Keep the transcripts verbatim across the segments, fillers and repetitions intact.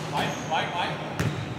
喂喂喂！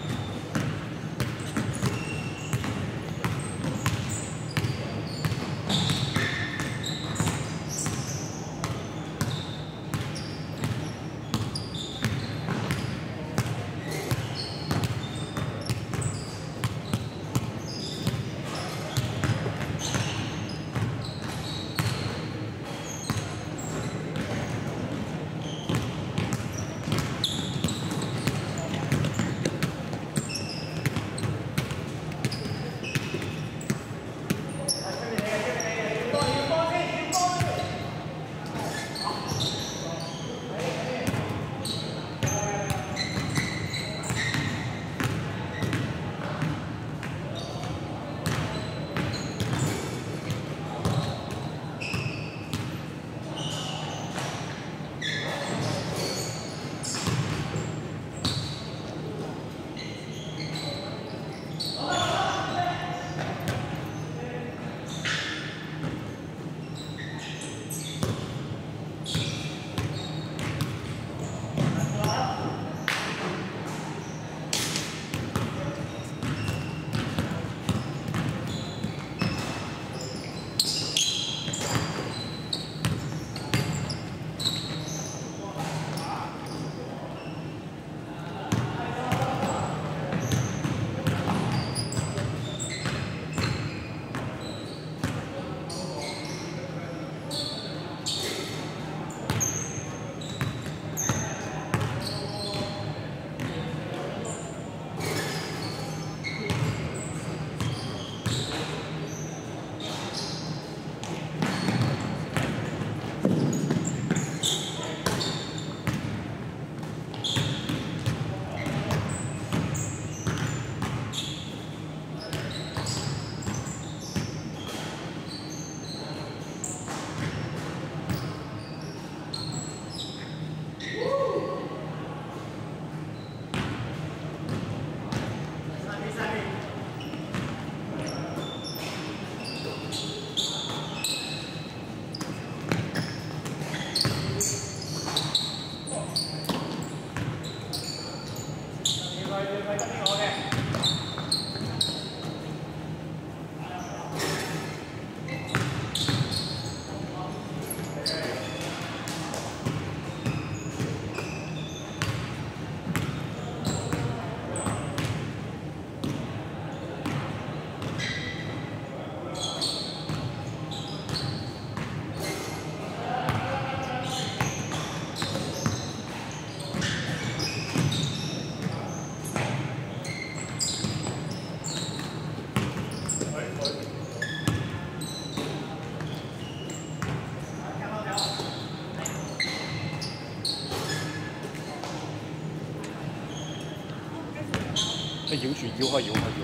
搖住搖下搖下搖。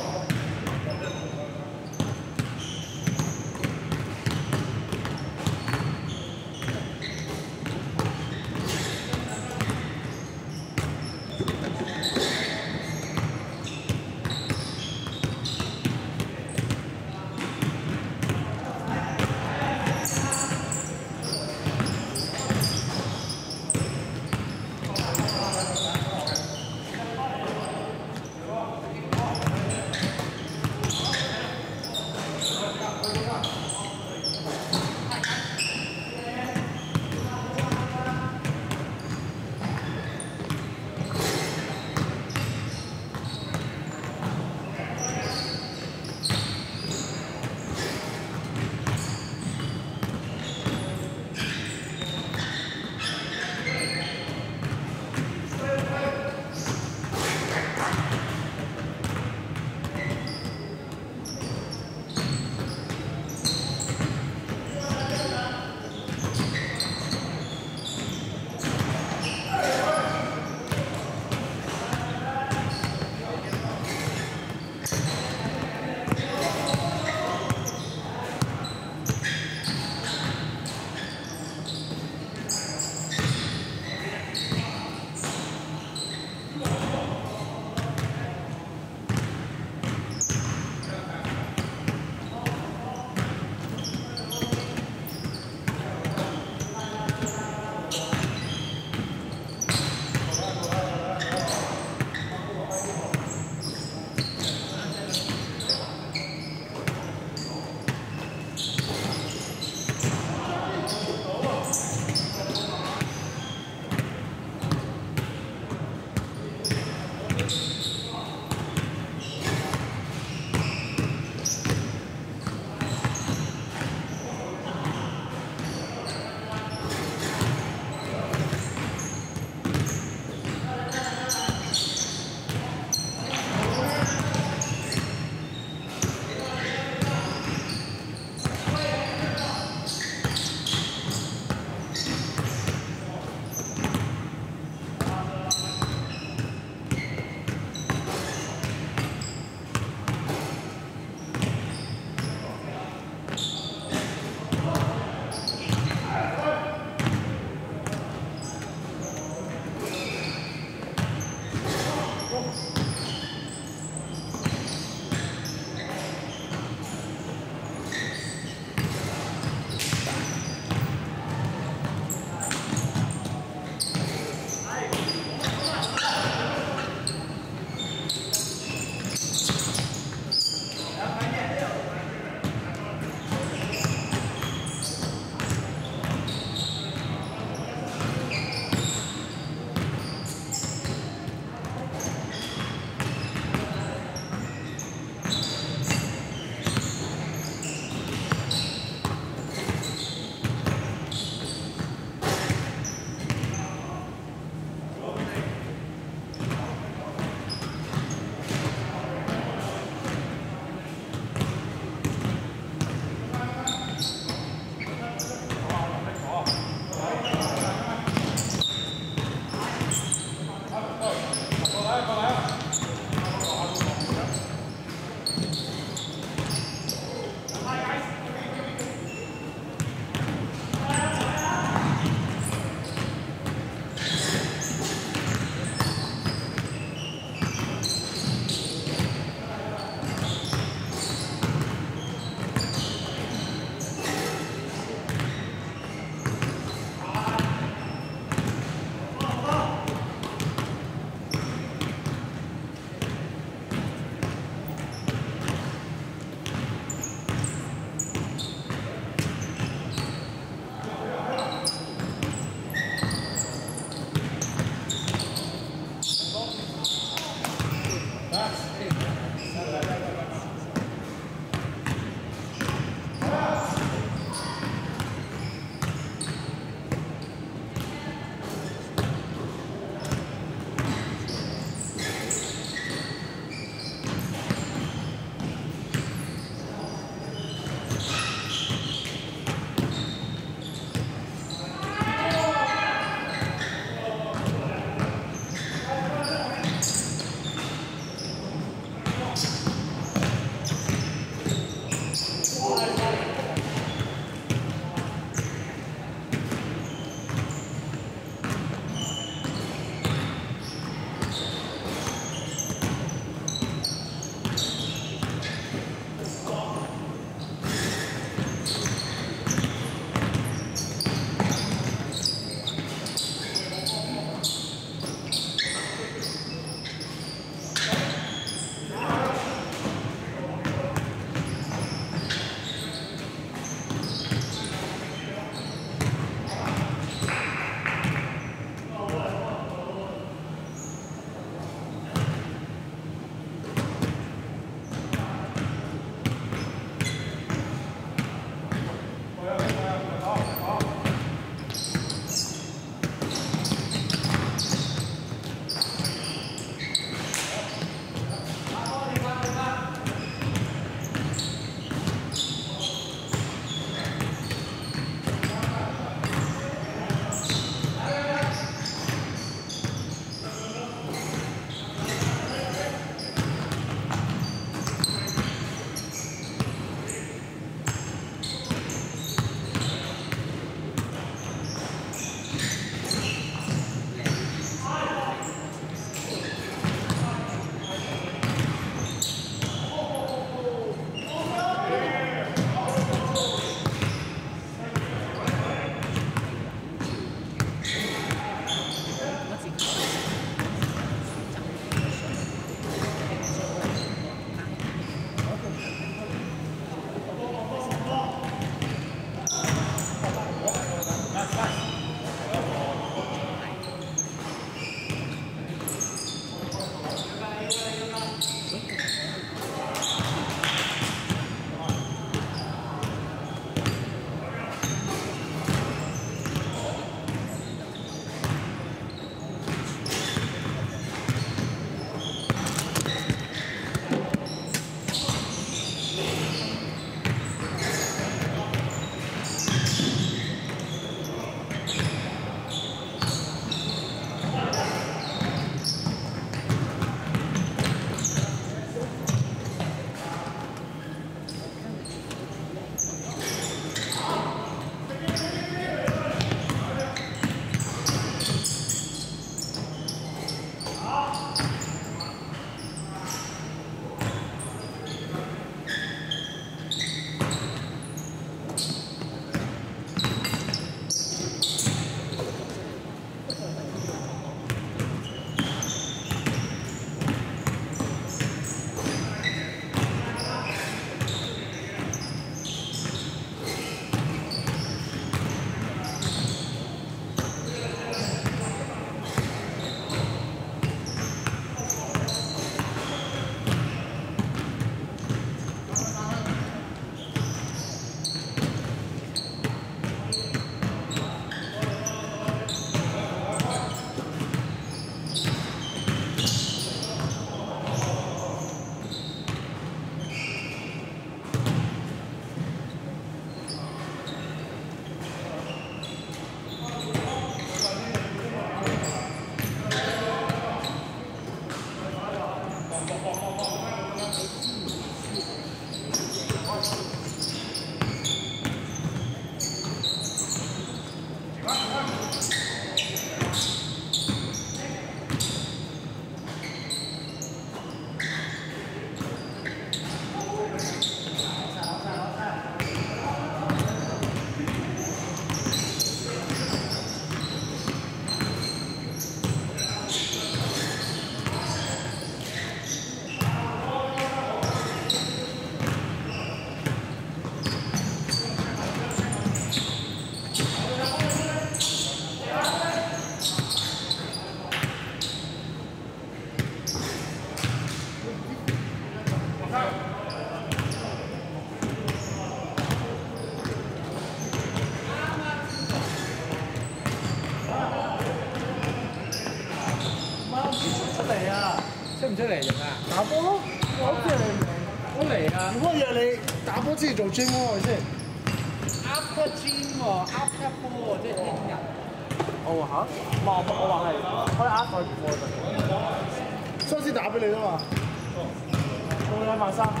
出唔出嚟㗎？ 打波咯，我好似你都嚟啊！ 如果約你打波之前做 gym 咯，係咪先 ？After gym 喎 ，after 波喎，即係聽日。 哦嚇，我我話係可以呃佢過嚟，所以先打俾你啊嘛。冇兩萬三。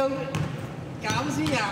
減先啊！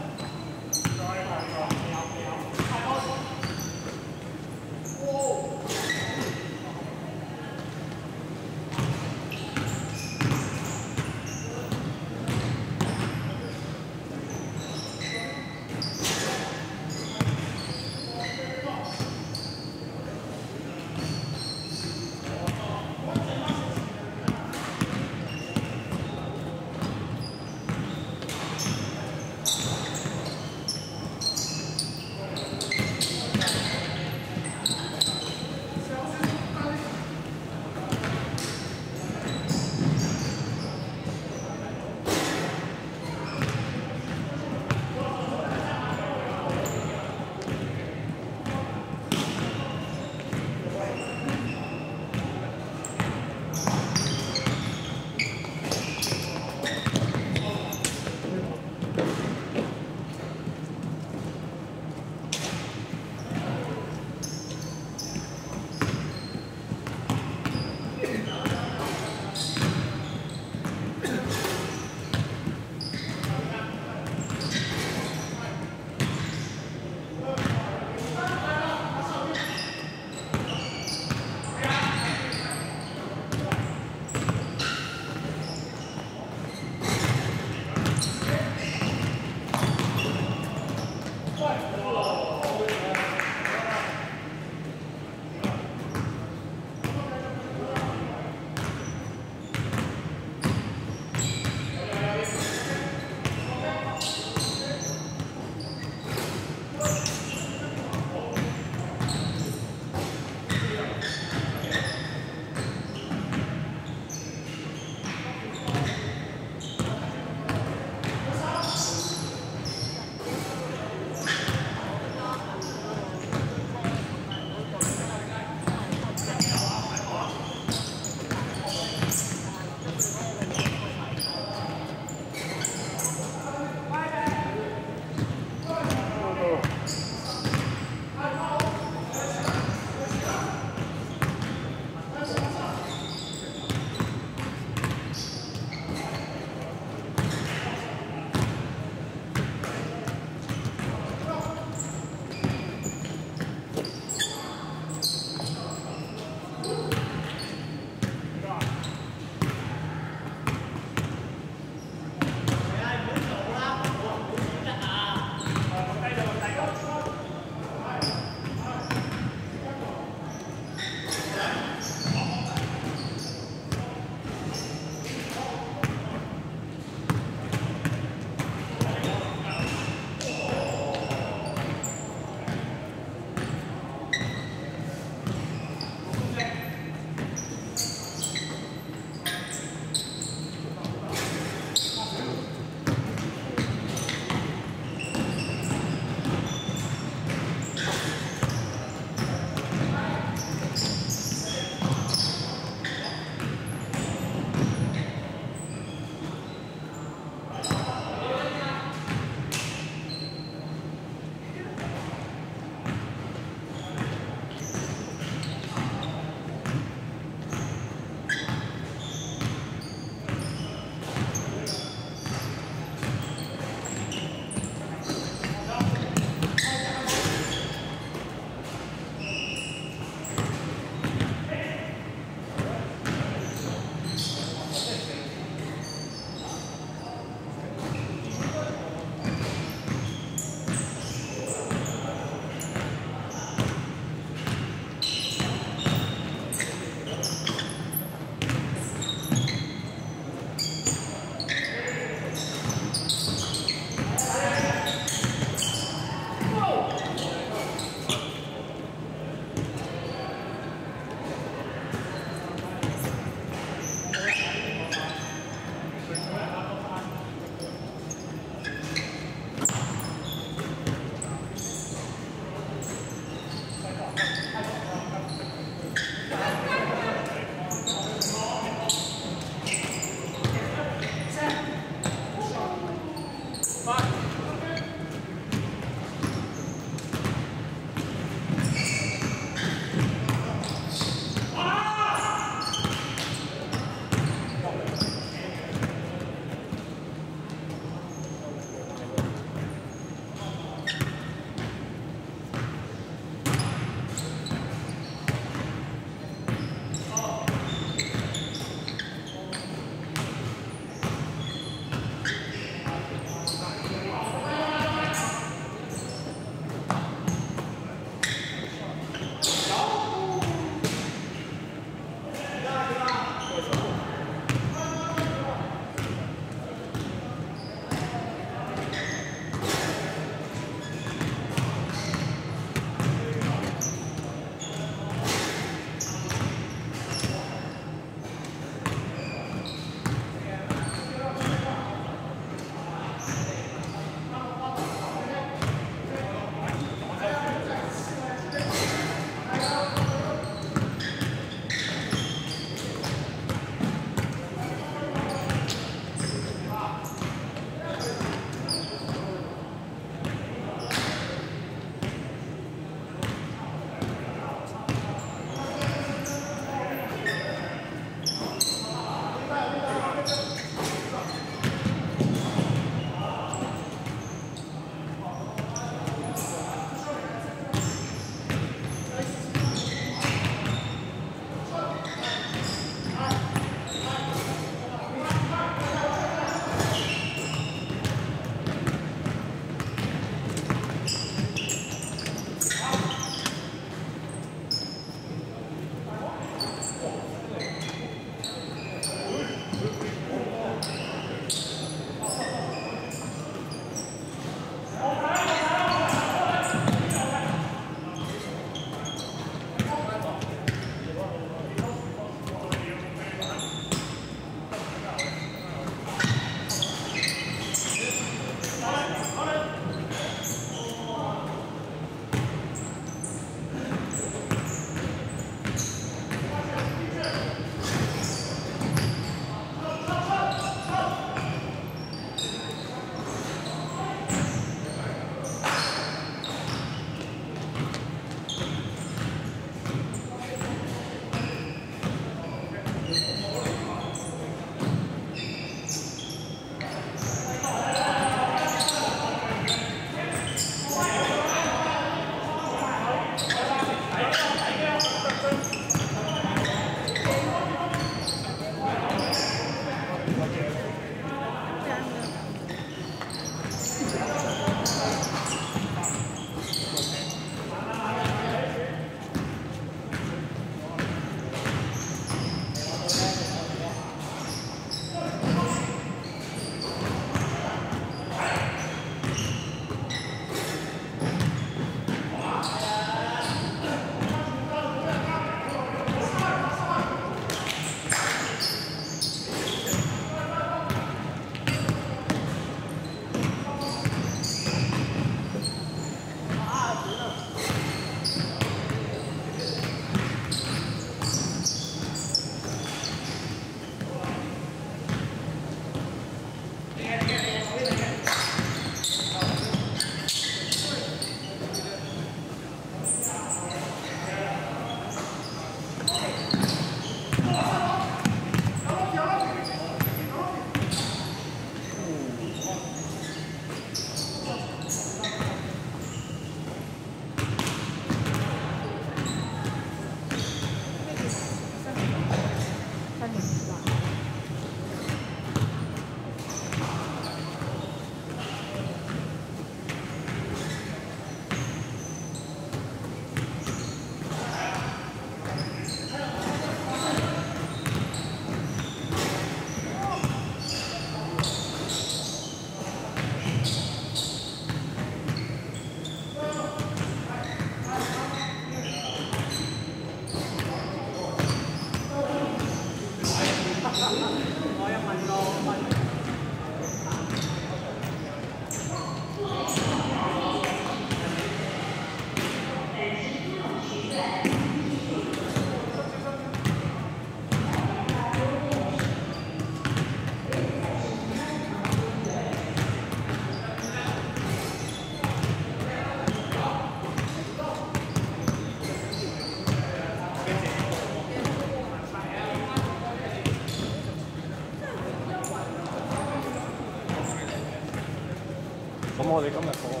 咁我哋今日個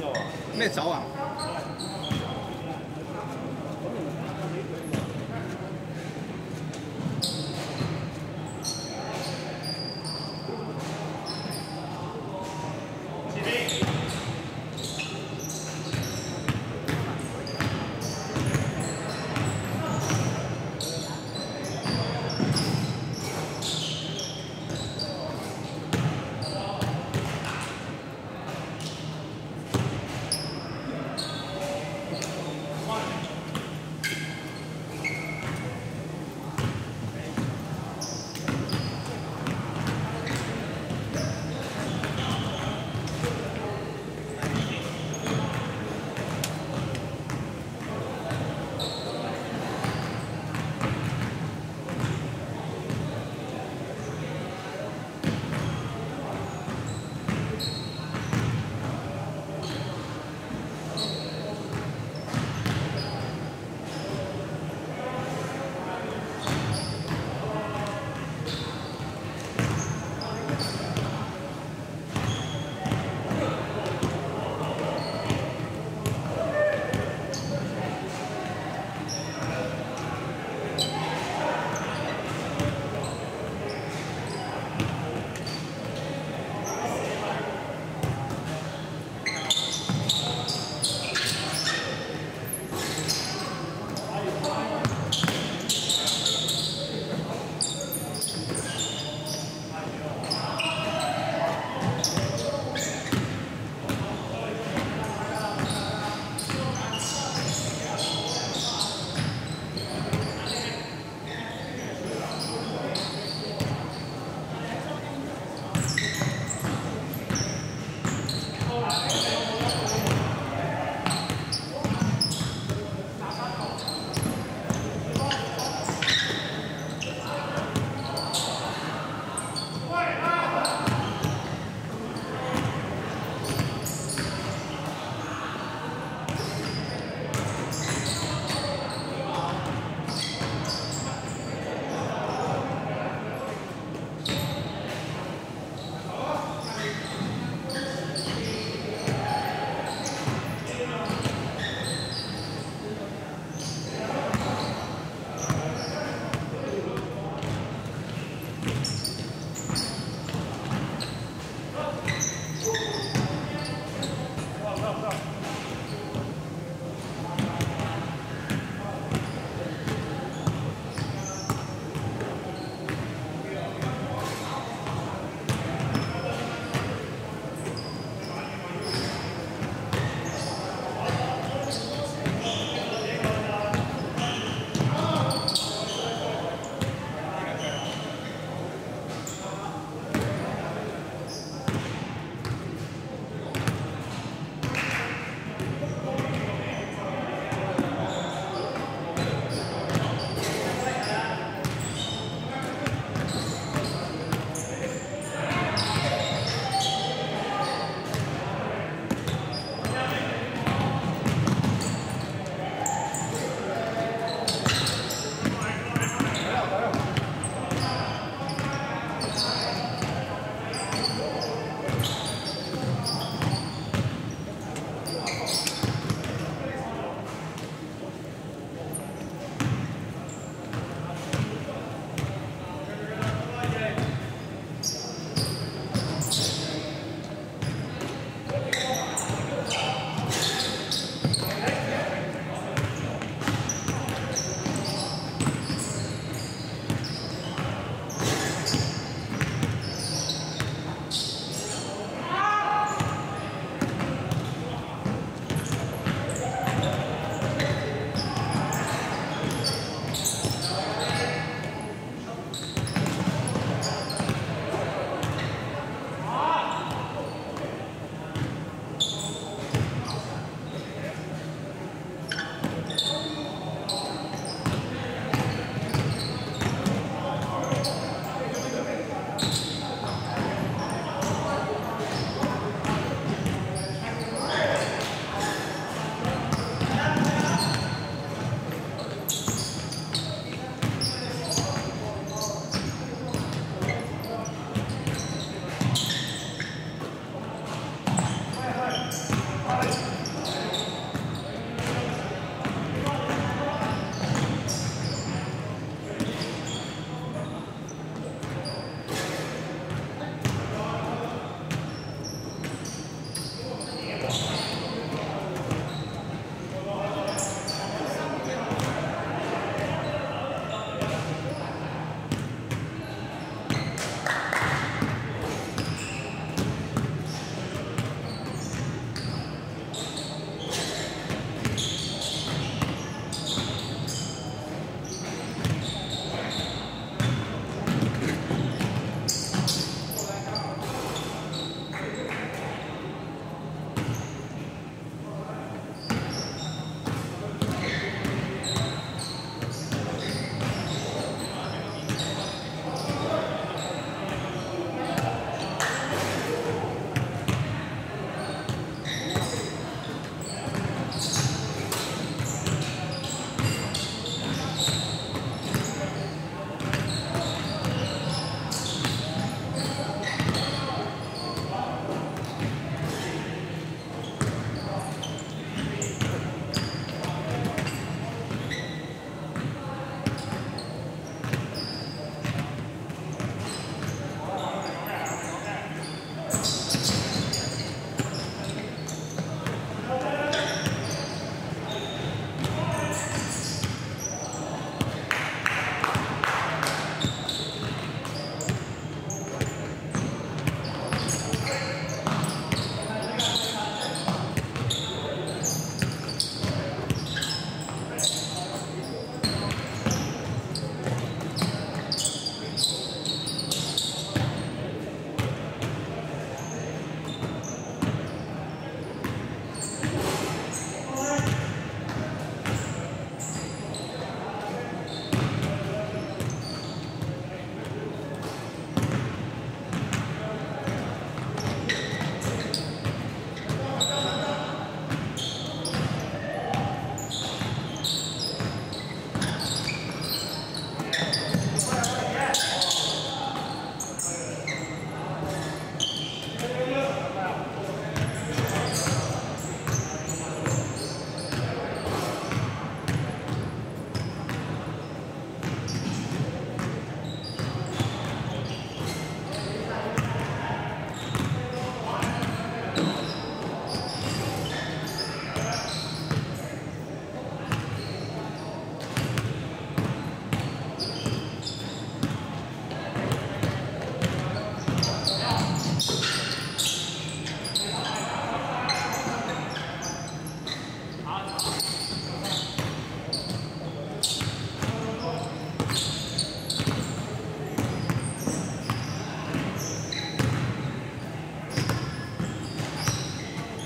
咩酒啊？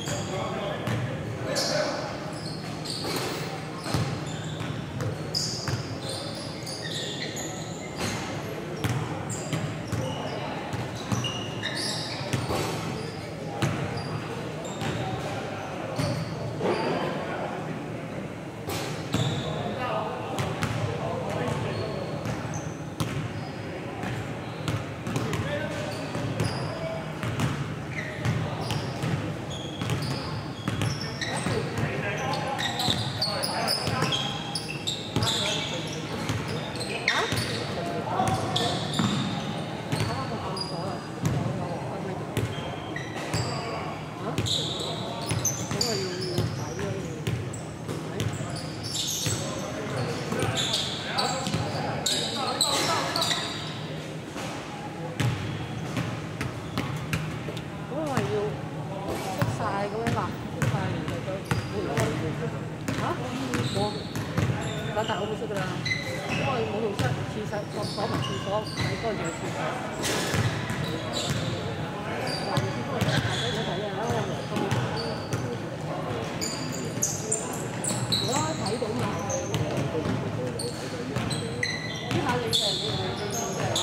大我冇識㗎啦，因為冇浴室、廁所、廁所同廁所洗乾淨嘅廁所。話你知唔知？睇睇啊！如果睇到嘛，呢下你誒你你你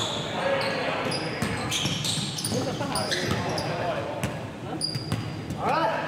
你你就不下去啊！好啦。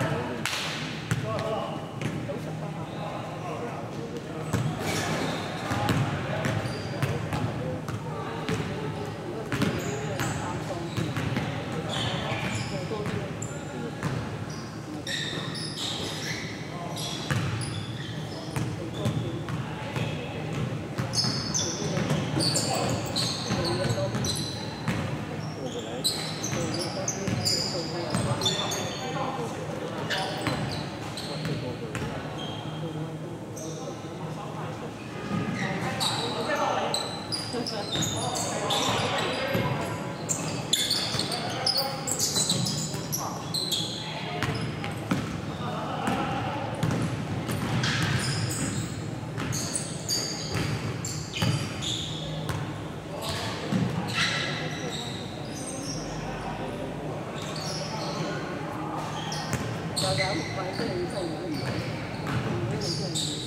有有，或者你真係唔唔唔真係。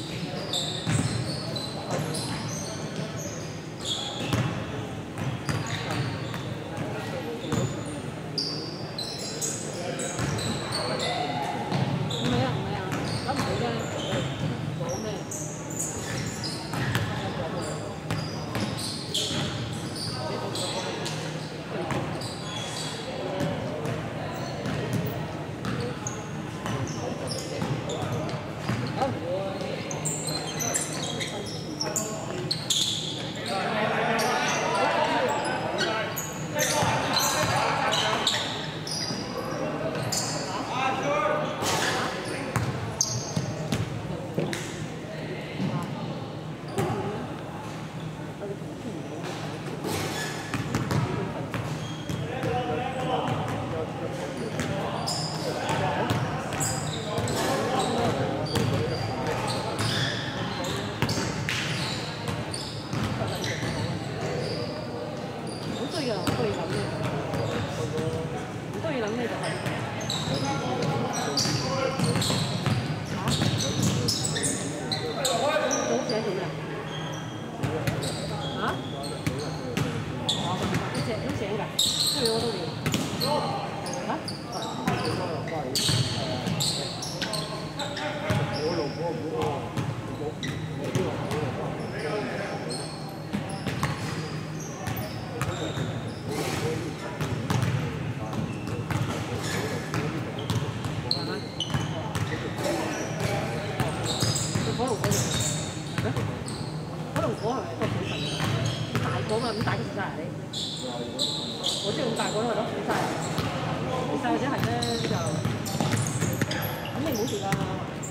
咁大個食晒啊你？我知咁大個都係咯，食晒啊！食晒或者係咧就肯定冇事㗎。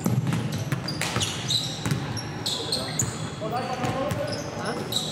嚇？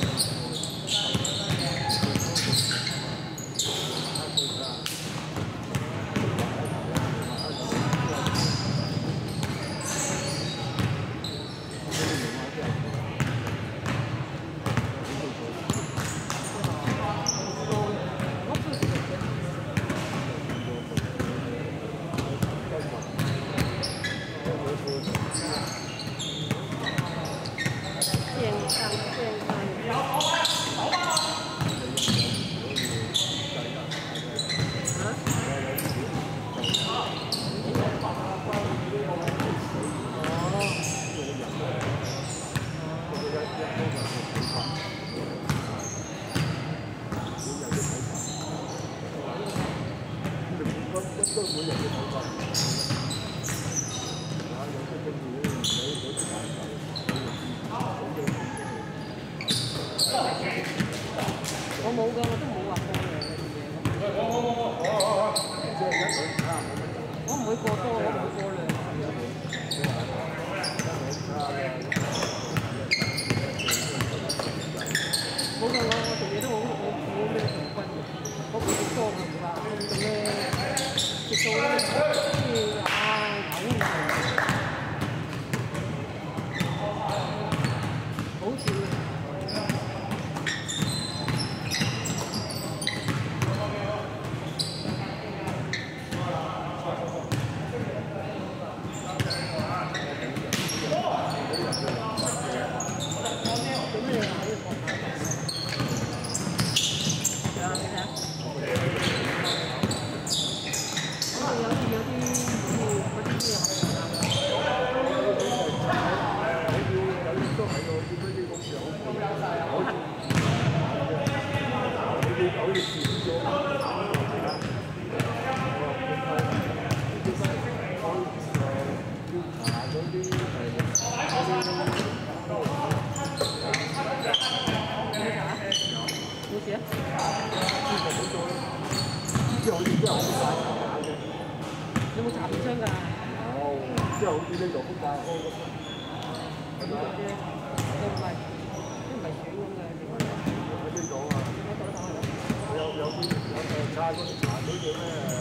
之後好似呢度撲街開咁。係咪？ 都唔係，都唔係選咁嘅地方。 喺邊度啊？有有啲有誒查嗰啲查嗰啲咩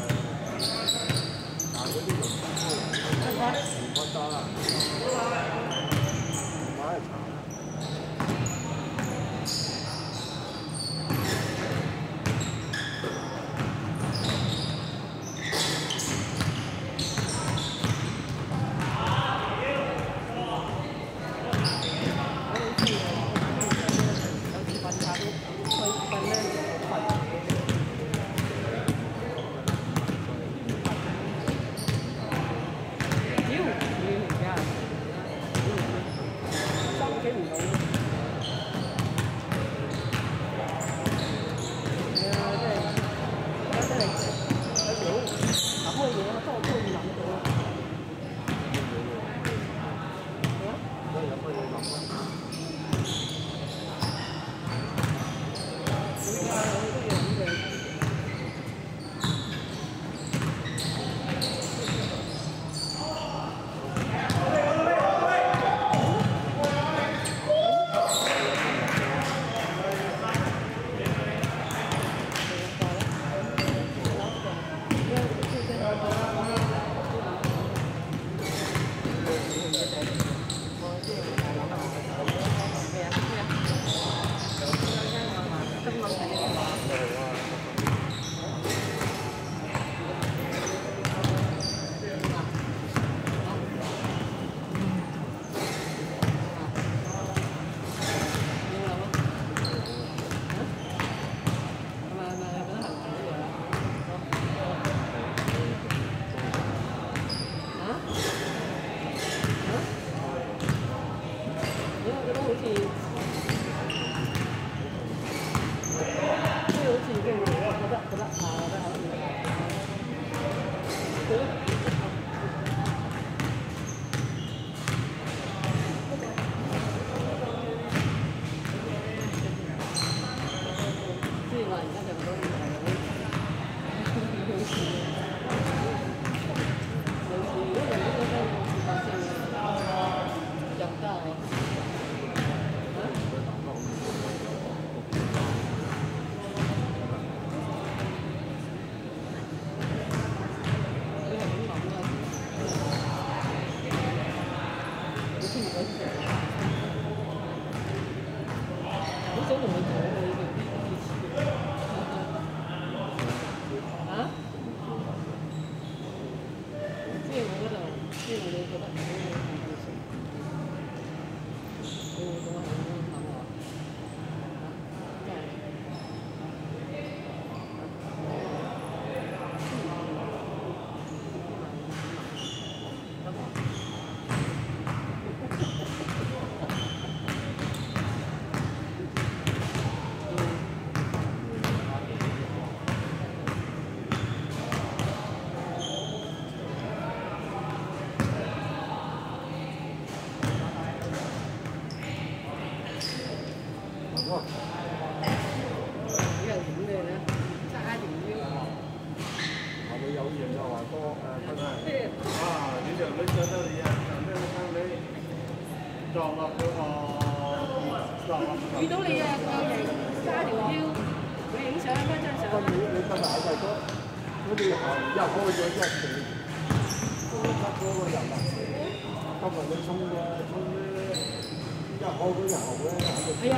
查嗰啲龍珠啊，唔得啊！買嚟查。 遇到你啊，揸條腰，你影相嗰張相。 你你今日喺貴哥，嗰啲行一開咗一地，得嗰個人啊！今日你衝嘅衝咧，一開嗰日後咧喺度。 係啊，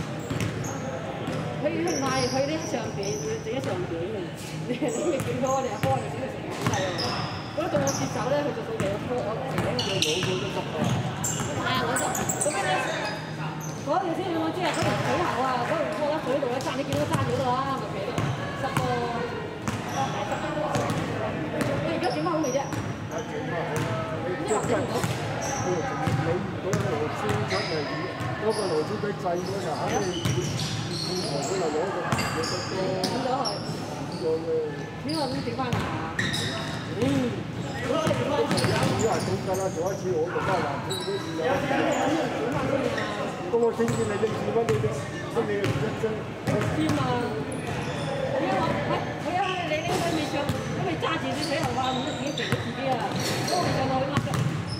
佢佢賣佢啲上邊，自己上邊嘅，你你未見到我哋阿哥就整到成咁係喎。嗰到我接手咧，佢就到嚟我我成日都老到都執啊！係啊，我執。咁樣咧。嗰條先我知啊，嗰條水喉啊，嗰條拖喺水度咧，揸你見到揸咗度啦，咪俾到濕個大濕。你而家整翻好未啫？ 整翻好，你即係你嗰個螺絲出嚟，嗰個螺絲俾掣嗰陣，肯定富婆嗰度攞個嘢得多。點咗佢？點咗嘅。點解咁整翻啊？嗯，嗰個整翻先。因為點解啦？做一次我做翻還錢嗰次有。整翻先啊！咁我聽見你拎住翻你啲，咁你一張知嘛？你話喂，佢啊，你拎佢未上，咁咪揸住啲水喉啊，唔得自己肥咗自己啊！嗰個咪上落去呃啫。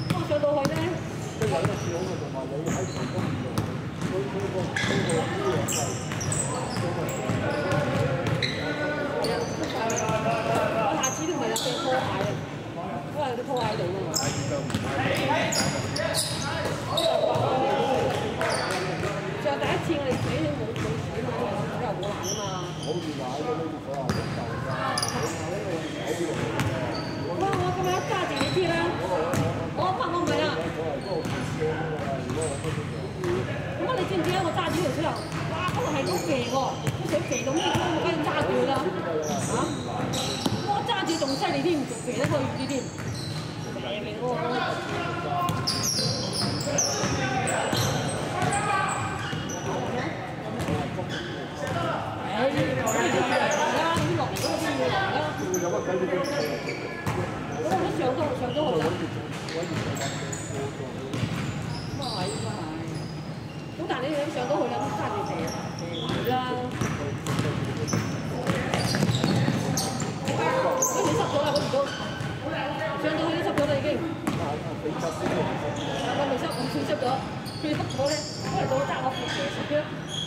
上到去啦，都揸住地地啦。跟住濕咗啦，嗰條都上到去都濕咗啦已經。但係未濕，唔算濕咗，佢濕咗咧，可能到揸我褲蛇食嘅。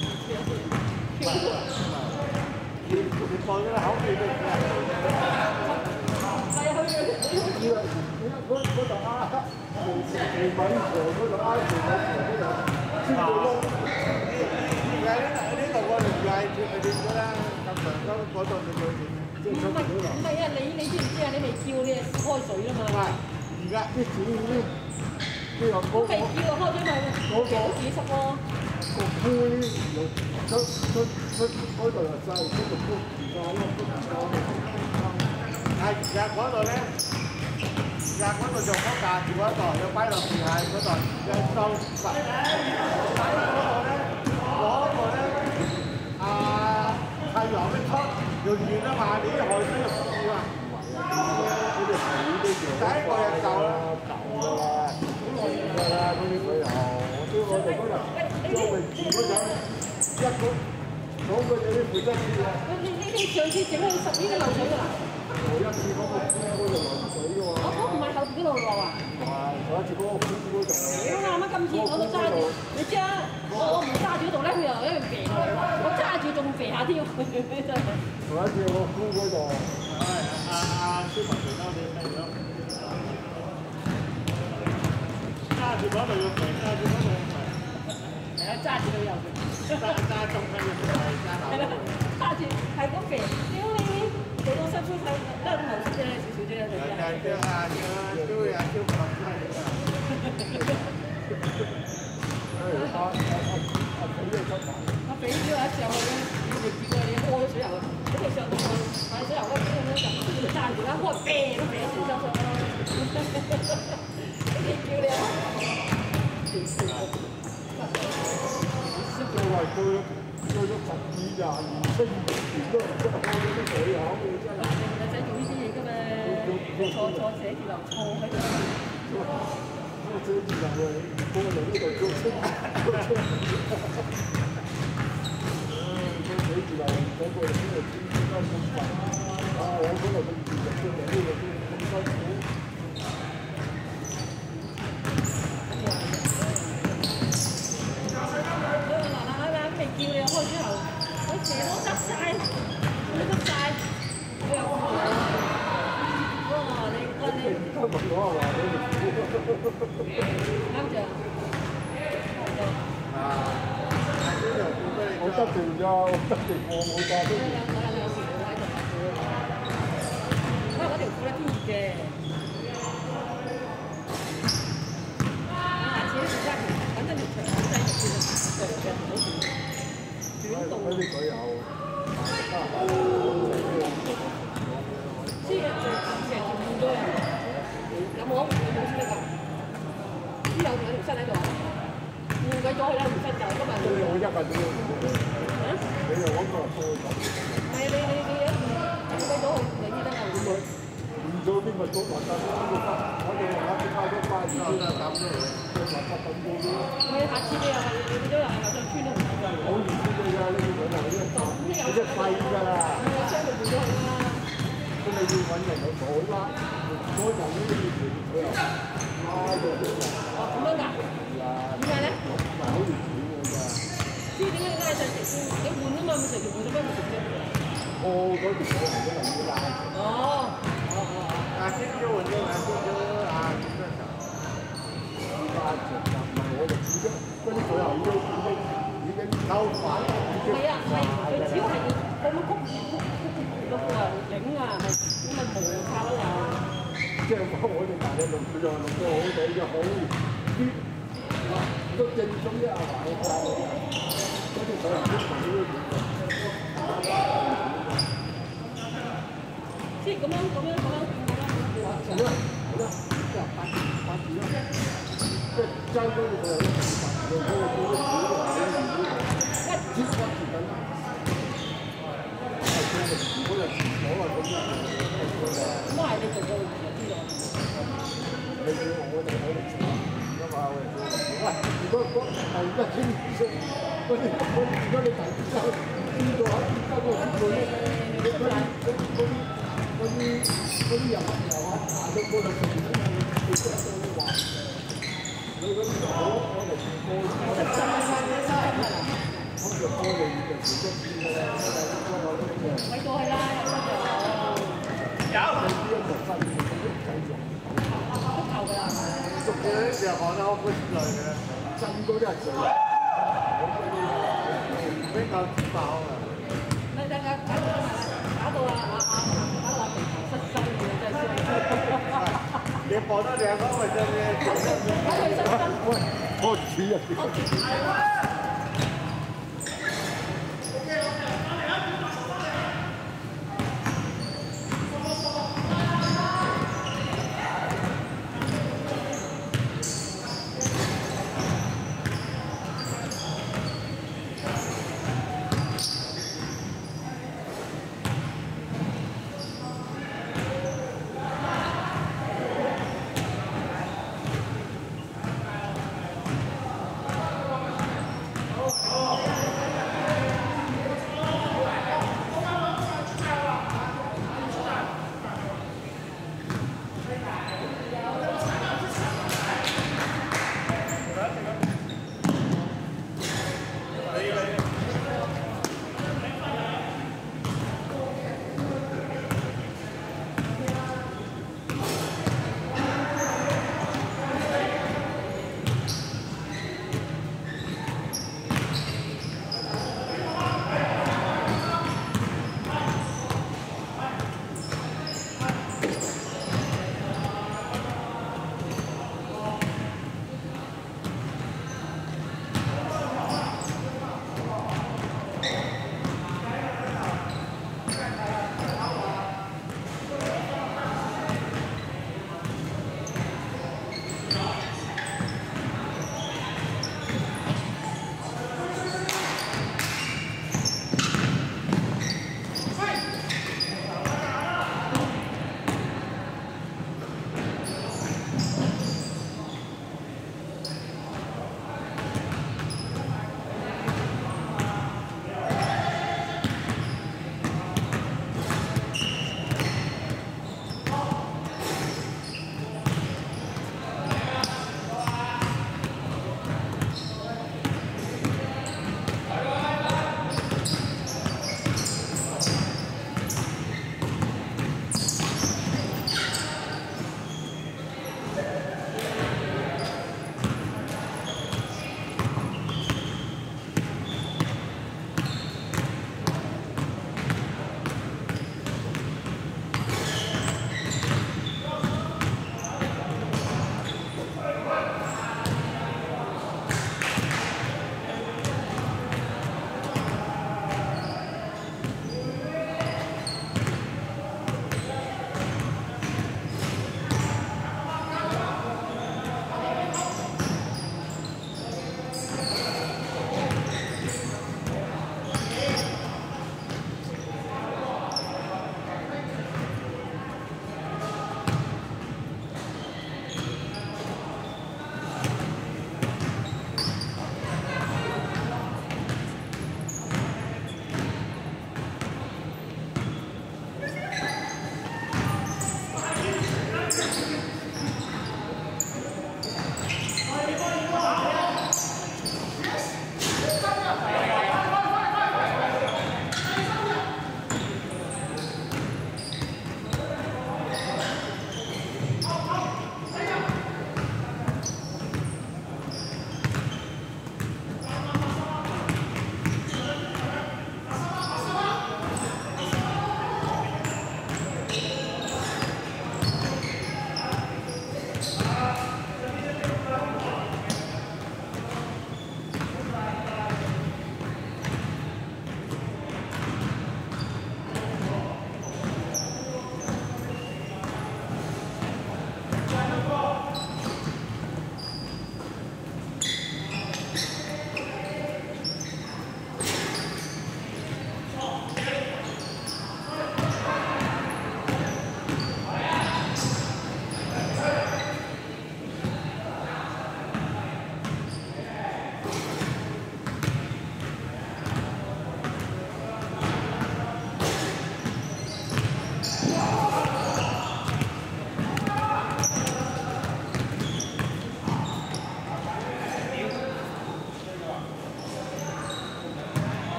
你放咗喺口邊都唔得。 係啊，佢佢好嗰嗰度啱，地米場嗰度啱，地米場嗰度穿到窿。而家呢呢度我哋唔係脫係點嘅啦，咁長嗰嗰度你咪即係出唔到嚟。 唔係啊，你你知唔知啊？你未叫你係開水啦嘛。 係，而家啲錢呢呢個嗰未叫啊，開咗咪嗰個幾濕咯。 個杯又出出出嗰度又細，嗰度杯唔夠咯，杯唔夠。係而家嗰度咧。而家嗰度仲嗰架住嗰度，要擺落去係嗰度，要收實。擺落嗰度咧，嗰個咧，啊太陽一出，就遠啊嘛，你啲海水就枯啊。嗰啲水都叫第一個就夠啦，夠㗎啦，夠啦嗰啲水喉。我哋我哋嗰日做泳池嗰陣，一個講嗰啲負責啲啊。 你你你上次整去十呢個漏水㗎啦？ 我一次嗰個杯嗰度流水㗎喎。 我唔係後邊嗰度落啊。 係，我一次嗰個杯嗰度。 屌啱啱今次我都揸住，你知啊？我我唔揸住嗰度咧，佢又一樣肥落嚟喎。我揸住仲肥下添，真係。 我一次我杯嗰度。係啊啊！小朋友多啲咩樣？揸住嗰度要肥，揸住嗰度要肥。 係啊，揸住佢又肥。 揸揸中間要肥，揸流。 係啦，揸住係咁肥，屌你！你都濕出晒，得唔係啫，少少啫，你真係。 叫啊叫啊叫啊叫唔落嚟㗎。誒阿阿阿阿肥都出埋。 阿肥只話一上去咧，你未見過你開咗水喉，咁你上到去買水喉嗰邊咧就揸住啦，開啤都啤少少上啦。你叫你啊？ 就話佢做咗十幾廿年，七二年都唔識開嗰啲水喉嘅真係。 你仔做呢啲嘢㗎嘛？坐坐寫字樓坐喺度。 我寫字樓啊，幫我嚟呢度做清做清。嗯，寫字樓嗰個人真係專專登咁煩。啊，我嗰度咁自律出嚟呢個咁辛苦。 叫你開之後，我成日都執晒，我都執晒。我又哇！你哇你今日講係話你啱着。 啊！我得條咋，我得條貨冇價都。 我有有時會喺度拍嘅，因為嗰條褲咧偏熱嘅。下次咧就揸條揾真條長仔條褲就着唔好。嗰啲水喉， 即係成成條換咗啊！有冇？有冇先得㗎？呢有有條身喺度啊！換鬼咗佢啦，條身就今日。 都有一個都要。 嚇？ 你又揾個拖咁？ 係啊！你你你一換鬼咗佢，你先得㗎。 點解換咗邊個做雲啊？邊個花？我哋下次花咗花二千啊，抌咗嚟，再雲花抌咗啲。 你下次你又係你都又係又再穿都唔得。 好易穿㗎啦！呢啲雲啊，呢啲你即係廢㗎啦。 我將佢換咗佢啦。 咁你要揾人去改啦，嗰人呢啲要佢又拉到出嚟。 哦，咁樣㗎？點解咧？ 唔係好易斷㗎咋。 知點解你拉上條褲？你換啊嘛，咪成條換咗咩唔成啫？ 哦，嗰條水係真係要拉。 哦。哦哦哦。 啊，先叫換咗啊，先叫啊，咁樣就拉著就唔係我哋自己嗰啲水喉已經已經已經溝反。 係啊，係佢只要係咁樣曲曲曲曲嗰個啊，擰啊，咪咁咪摩擦咯又。 即係講我哋大嘅龍佢就龍到好地嘅好啲，都正宗一下話嘅話，嗰啲水喉都唔要換。 即係咁樣咁樣咁樣咁樣。 好啦好啦，即係八八字啦，即係爭嗰個係一百個嗰個嗰個嗰個一千八字緊。係佢哋如果係前手啊咁樣， 咁係你做過就知道。 你要我哋喺度做㗎嘛，我哋做。喂。 果我係一千以上，我哋我如果你大啲就呢度喺邊得個呢個咧，嗰啲嗰啲嗰啲嗰啲人又話行到嗰度成日佢真係都話，你嗰啲好我哋過我哋真係真係我哋過嚟就全部變㗎啦，我哋過嚟都係。 咪過去啦，有得做。有。呢一個分繼續。足球㗎啦。 足嘅時候講得好本來嘅， 真嗰啲係最。 比較之爆啊！ 你等下搞到搞到啊啊啊！搞到平頭失身嘅真係衰。 你播得兩個咪真係，搞佢失身。 喂，開始啊！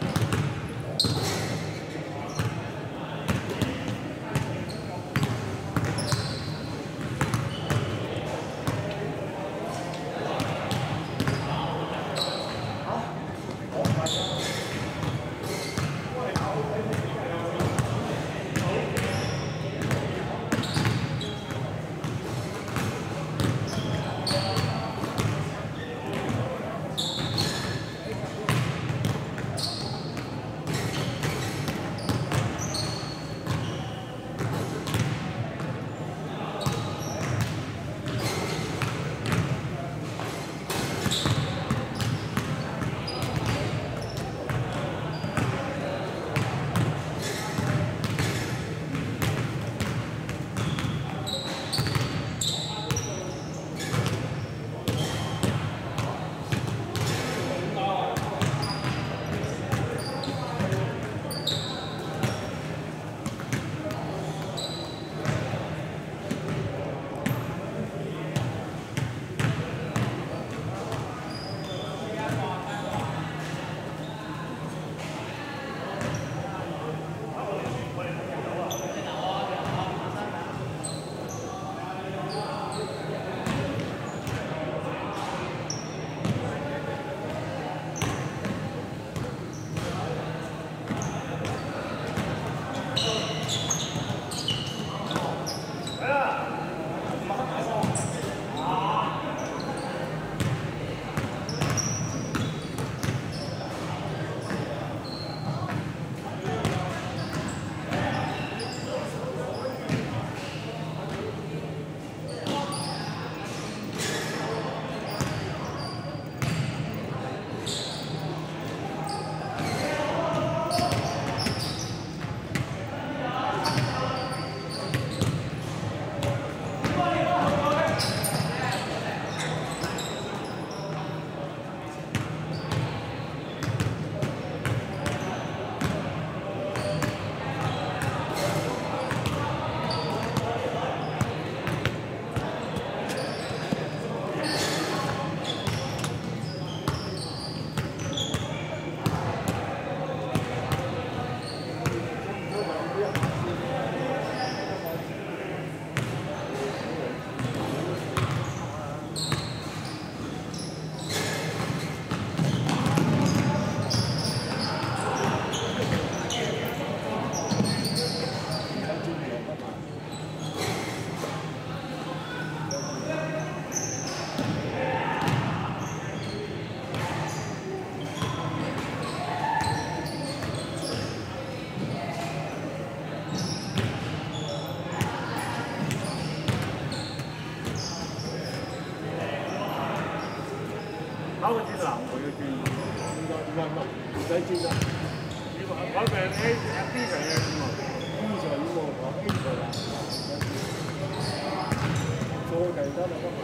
考個指南我要轉，唔得唔得唔得，唔使轉啦。要改名 A B 場嘅喎，B 場要喎，講 A 場啦，再其他就得。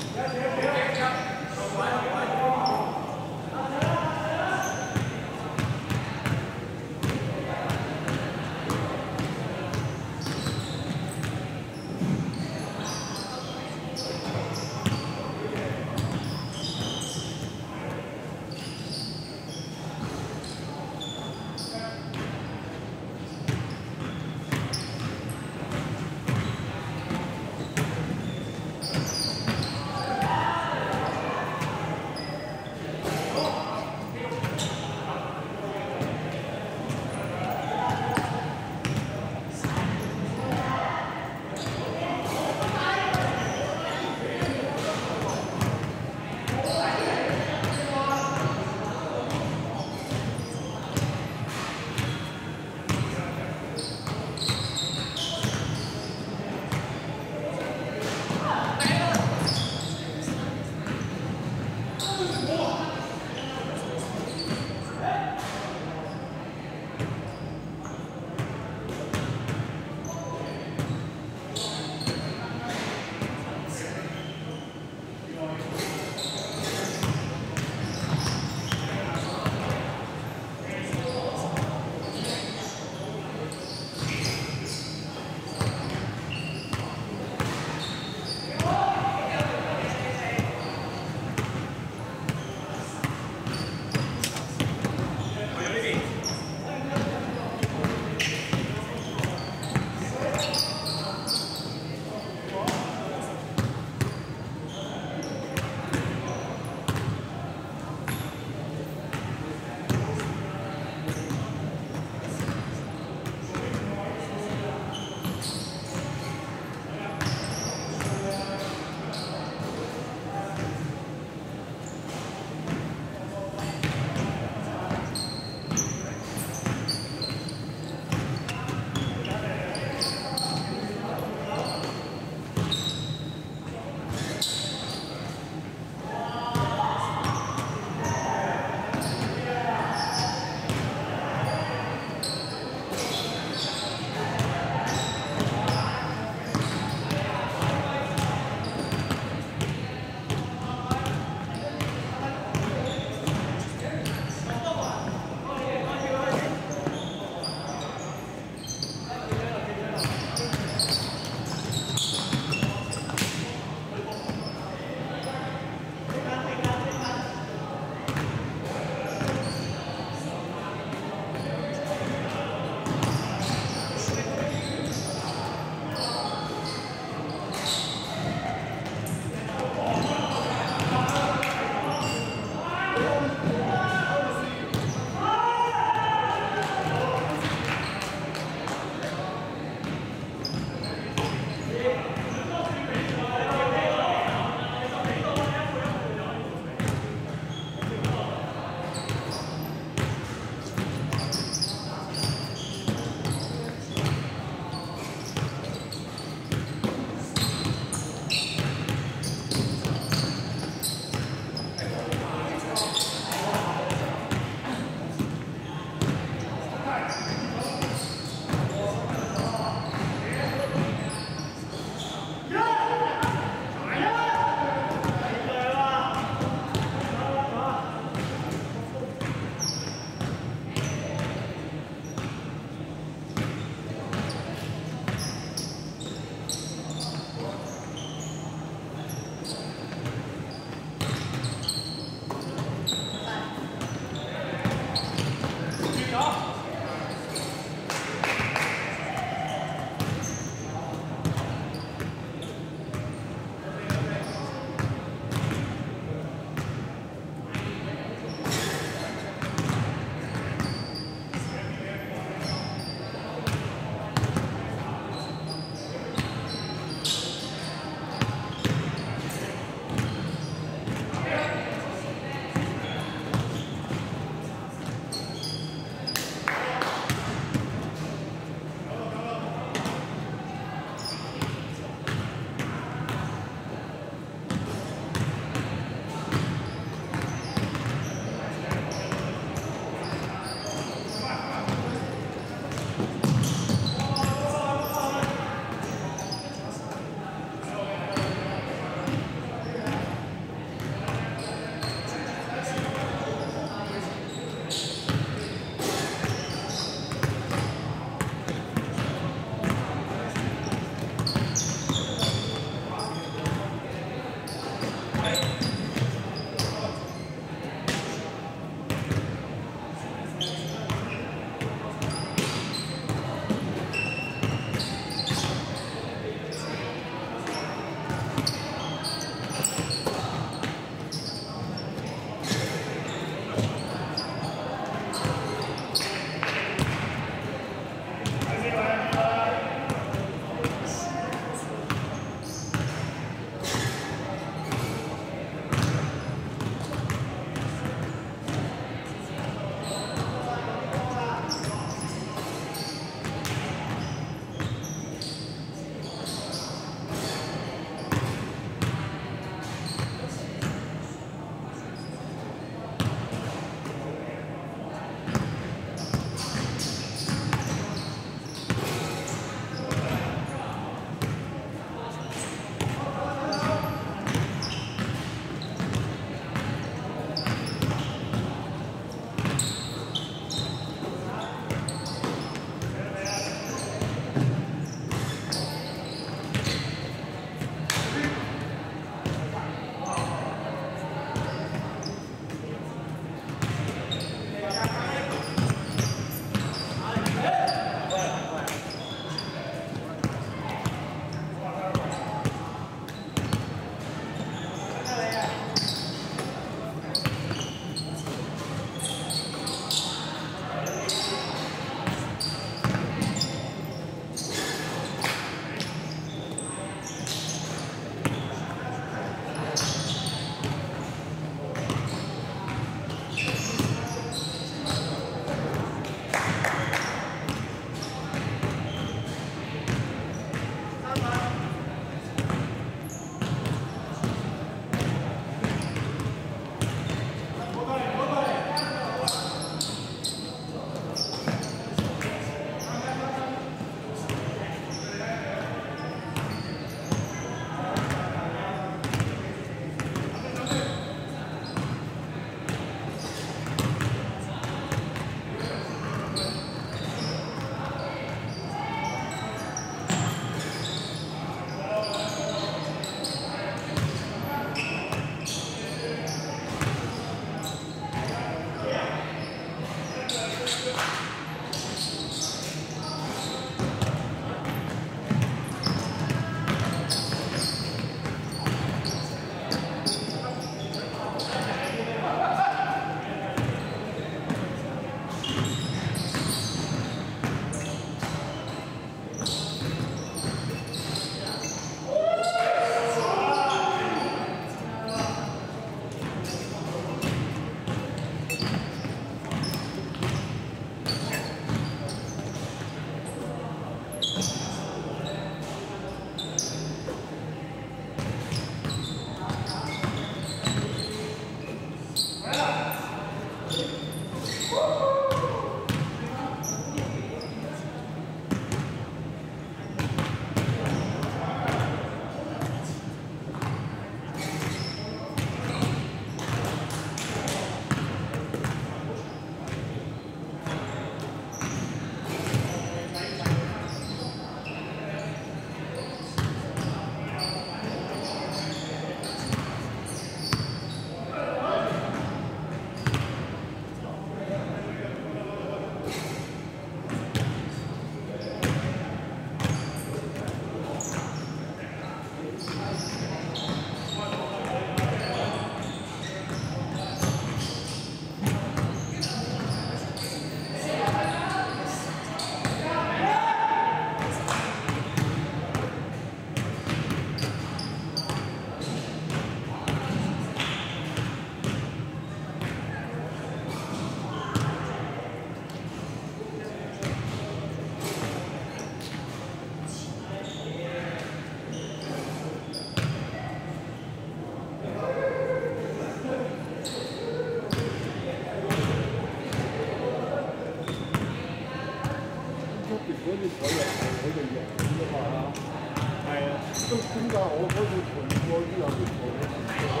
嗰啲水啊，佢哋用㗎嘛。係啊。咁點解我嗰次同過啲有啲同我同過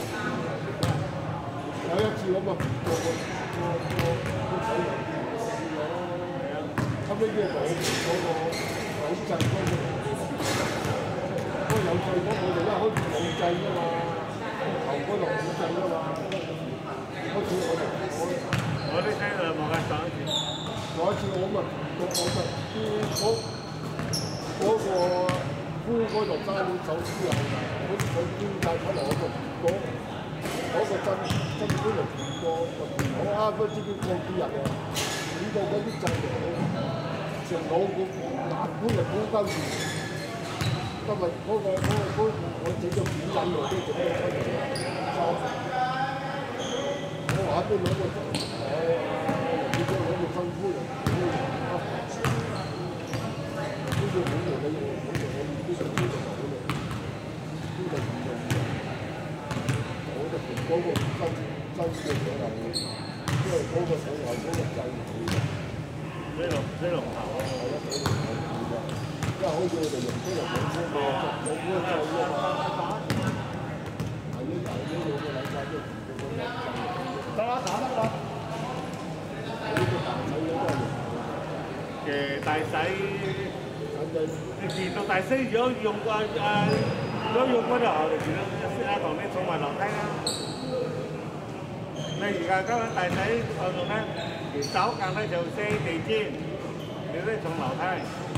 有一次我咪過個個個個水油試咯，係啊。後尾嘅我嗰個手掣嗰個，嗰個有掣嗰個就一開始冇掣㗎嘛，頭嗰度冇掣㗎嘛。嗰次我就我我啲聽就冇計上一次。嗰一次我咪我我就嗰嗰個夫嗰度揸到手之後，佢佢捐曬出嚟，我就嗰嗰個真真本嚟斷過，我啱嗰支叫過幾日啊，斷到嗰啲掣嚟，成腦個爛本嚟好鳩住，今日嗰個嗰個嗰我整咗片引落都整得出嚟啦，我話都攞個誒。呢個我哋辛苦人，呢個好用嘅，好用嘅，我哋呢個呢個好用，呢個唔用嘅，我就同嗰個真真嘅水喉，因為嗰個水喉嗰個掣唔好嘅，水龍水龍頭啊，係咯，水龍頭唔好嘅，因為好似我哋用水龍頭先嘛，冇嗰個掣啊嘛，係呢係呢兩個禮拜都唔到嗰個掣，得啦打得啦。嘅大洗，你見到大洗如果用過誒，如果用嗰條喉嚟見到阿同你坐埋樓梯啦。你而家今日大洗嗰度咧，手間咧就卸地氈，你都從樓梯，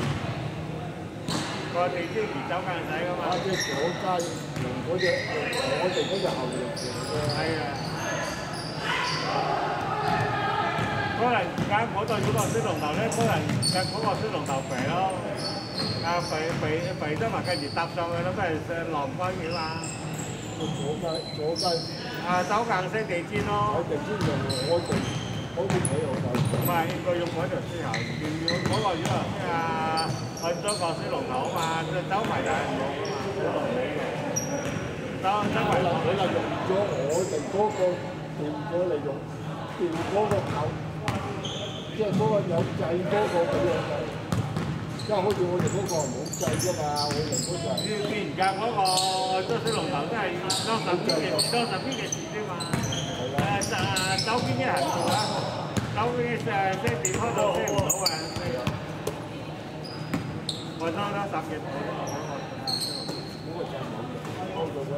個地氈而手間洗噶嘛。即係左間用嗰隻，我哋嗰隻喉嚟用嘅。係啊。可能而家嗰度嗰個水龍頭咧，可能嘅嗰個水龍頭肥咯，啊肥肥肥咗埋跟住搭上去咯，都係浪關嘅嘛。左街左街啊，手間式地氈咯。地氈用我哋好似睇好睇。唔係，應該用嗰條水喉，要嗰個如果啊揾咗個水龍頭啊嘛，走埋就係唔用啊嘛，水龍尾嘅。走走埋落去就用咗我哋嗰個調過嚟用調嗰個口。即係嗰個有掣嗰個咁樣嘅，即係好似我哋嗰個冇掣㗎嘛，我哋嗰個。你你而家嗰個裝水龍頭都係裝十邊嘅，裝十邊嘅事啫嘛。係啦。誒誒，周邊一行做啦，周邊誒即係點開到即係唔到啊。我裝咗十幾套。嗰個就冇嘅，嗰個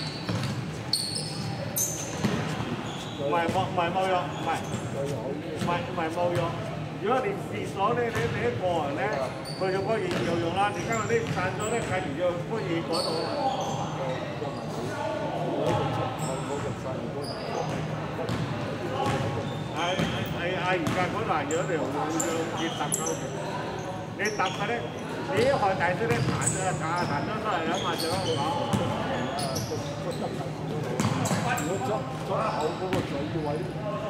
唔係冇唔係冇用，唔係。唔係唔係冇用，如果你廁所咧，你你一個人咧，佢就可以有用啦。你今日啲散咗咧，繼續要可以嗰度。係係係而家嗰度有條路要要揼嘅，你揼嘅咧，你一開大水咧彈咗彈彈咗出嚟啊嘛，就咁講。如果裝裝口嗰個水位。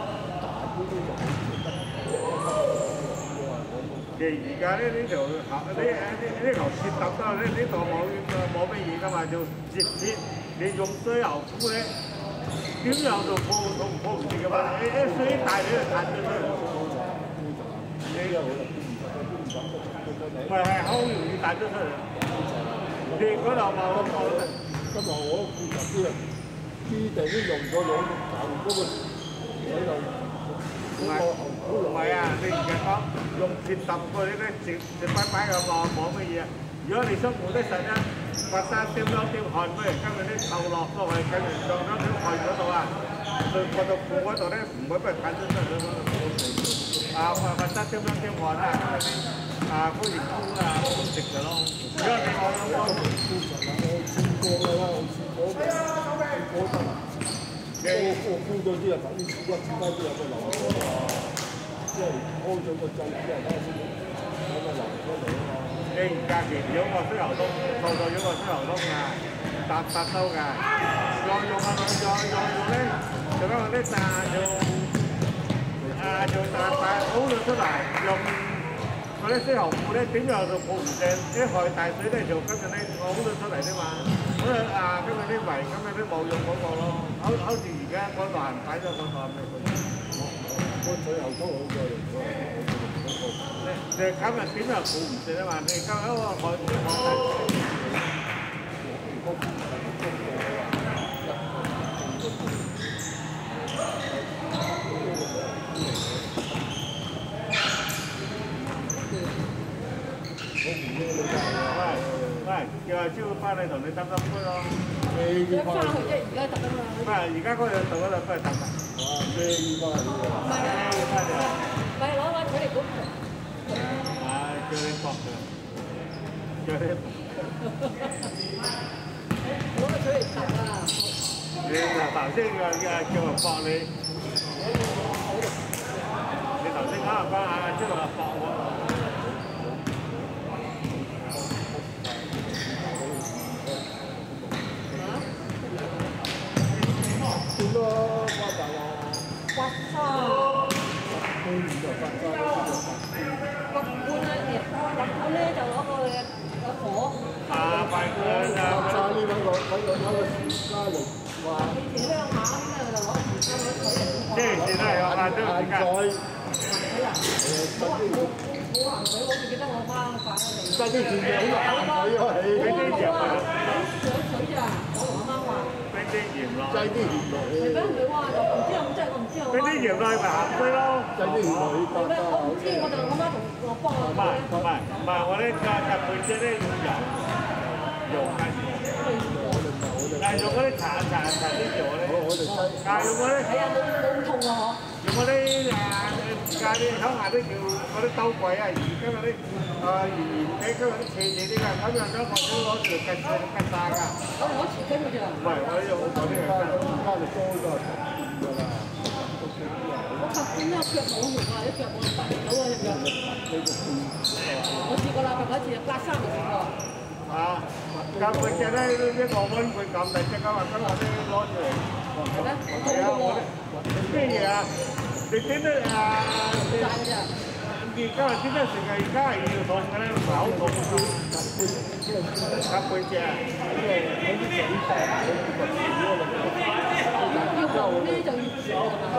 其實而家咧呢條喉呢呢呢條鐵揼都係呢呢度冇冇乜嘢㗎嘛，就直接你用水喉敷咧，點樣就鋪都唔鋪唔掂㗎嘛，一一水大你就彈咗出嚟。呢個唔係係好容易彈咗出嚟。你嗰度冇冇？今日我負責啲啊，啲地都用咗兩頭嗰個水喉。唔係，唔係啊！你而家講用鐵揼佢咧，直直擺擺個網網乜嘢啊？如果你想冇得實咧，佛山掂咗掂汗佢，跟住啲頭落落去，跟住撞咗啲汗嗰度啊，佢過到褲嗰度咧，唔會俾人彈咗出嚟咯。啊，佛佛山掂咗掂汗啊，跟住啲啊嗰條褲啊，咁直嘅咯。如果你我我我我見過我沽咗啲啊，等於一支雞都有個流咗啊，即係開咗個掣之後，睇下先有個流出嚟啊嘛。 你而家見咗個水喉窿，掃到咗個水喉窿啊，搭搭兜㗎，再用啊再再用咧，就嗰啲炸用啊做炸炸好咗出嚟，用嗰啲水喉庫咧點樣就鋪唔正，啲海大水咧就今日咧好咗出嚟啫嘛。咁啊今日啲圍今日啲冇用嗰個咯，好好似而家嗰個人擺咗嗰個咩嗰個， 個水喉都好過用嗰個。 你今日點又顧唔住啊嘛？你今日嗰個海海喂，叫阿超翻嚟同你揼揼杯咯。 你一翻去即係而家揼啊嘛。 唔係，而家嗰樣做嗰度都係揼㗎。 哇！咩依家係唔係啊，唔係攞攞佢哋嗰個。 唉，叫你搏㗎，叫你。 攞個水嚟揼啊！ 你頭先嘅嘅叫人搏你，你頭先可能講阿超話搏我。 點咯，瓜大啊！ 刮沙， 對面就刮沙，呢度刮刮罐咧，刮罐咧就攞個個火。 啊，快啲啊！ 刮沙呢揾個揾個揾個時間嚟刮。 以前鄉下咁咧就攞時間攞水嚟刮。 即係先啦，有快啲時間。 係啊，冇冇冇鹹水，我記得我媽刮嗰陣。 真啲甜嘢好鹹水啊！ 俾啲鹽啊！ 上水咋？我同我媽話。 俾啲鹽落。 擠啲鹽落去。 係咩？佢話就唔知我唔知我唔知我。 俾啲鹽落去咪鹹水咯。 擠啲鹽落去刮咩？我唔知，我就我媽同我幫我。 唔係唔係唔係，我啲夾夾背脊咧要油油緊。但係用嗰啲搽搽搽啲油咧，但係用嗰啲係啊，冇冇痛啊嗬！ 用嗰啲誒而家啲鄉下啲叫嗰啲兜櫃啊，而家嗰啲誒圓圓地嗰啲斜斜啲㗎，咁樣咗我都攞條吉吉沙㗎。 我攞匙羹㗎啫。 唔係，我呢度好講啲嘢。 而家就多咗係揼㗎啦。 我揼罐咧，腳冇用啊，啲腳冇揼到啊，隻腳。我試過啦，揼一次刮沙就試過。 啊！夾背脊咧，一個溫罐咁大隻㗎嘛，咁我啲攞住嚟。 係咩？ 係啊，我啲咩嘢啊？你點得啊？ 大㗎咋？ 而家係點得成啊？而家係要痛嘅咧，唔係好痛。夾背脊啊！ 要紅啲就要少啊嘛。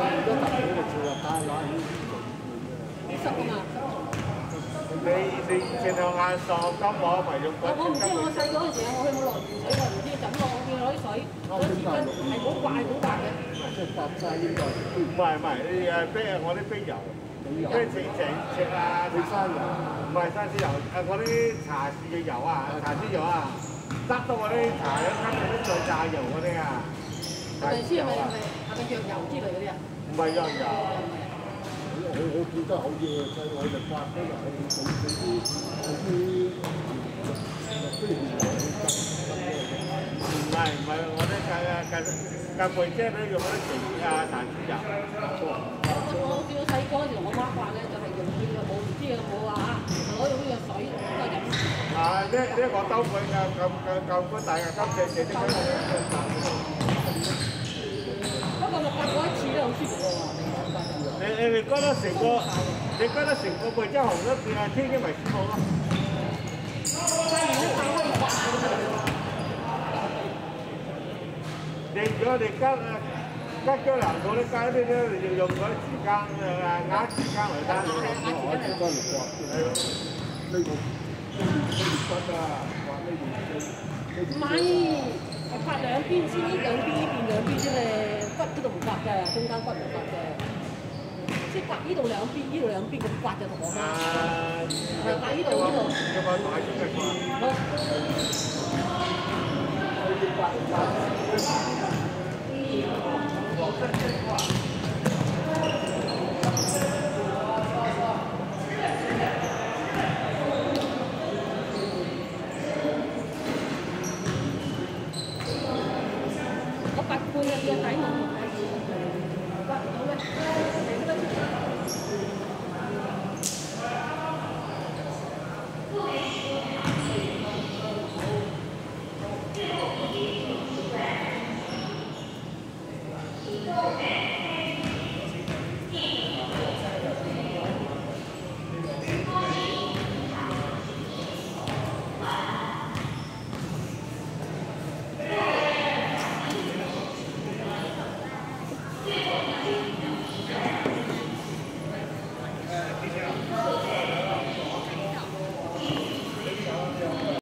濕啊嘛。 你你前兩眼傻金我咪用嗰我唔知我細嗰陣時，我去冇落鹽水，我唔知怎咯。我見攞啲水，攞匙羹係好怪好怪嘅。 即係刮沙應該唔係唔係，你誒啤我啲啤油，即係直直直啊！ 你生油， 唔係生豉油，誒嗰啲茶樹嘅油啊，茶枝油啊，得到嗰啲茶有跟住啲再榨油嗰啲啊。 係咪先？係咪係咪係咪藥油之類嗰啲啊？ 唔係藥油。 我我見得好嘢，所以我就刮嗰個係做嗰啲嗰啲飛魚唔係唔係，我啲夾夾夾背脊咧用嗰啲茶啊茶枝油。 我見到細個嗰時，我媽刮咧就係用呢個冇唔知有冇啊嚇，攞用呢個水都係飲。 啊！呢呢個兜佢夠夠夠夠嗰大嘅金隻隻啲咁。 不過我刮過一次都好舒服喎。 你你哋覺得成個，你覺得成個背脊紅咗變係天經咪舒服咯？你如果你吉啊吉咗兩個啲雞咧，你就用嗰啲匙羹啊壓匙羹嚟打。 我只不過刮呢個呢個骨啊，刮呢個唔係，係刮兩邊先，呢兩邊呢邊兩邊啫咧，骨嗰度唔刮嘅，中間骨唔刮嘅。即係刮呢度兩邊，呢度兩邊咁刮就同我媽。係刮呢度呢度。 有冇大啲嘅刮？ 我拔罐嘅腳底冇。 刮唔到嘅，你覺得？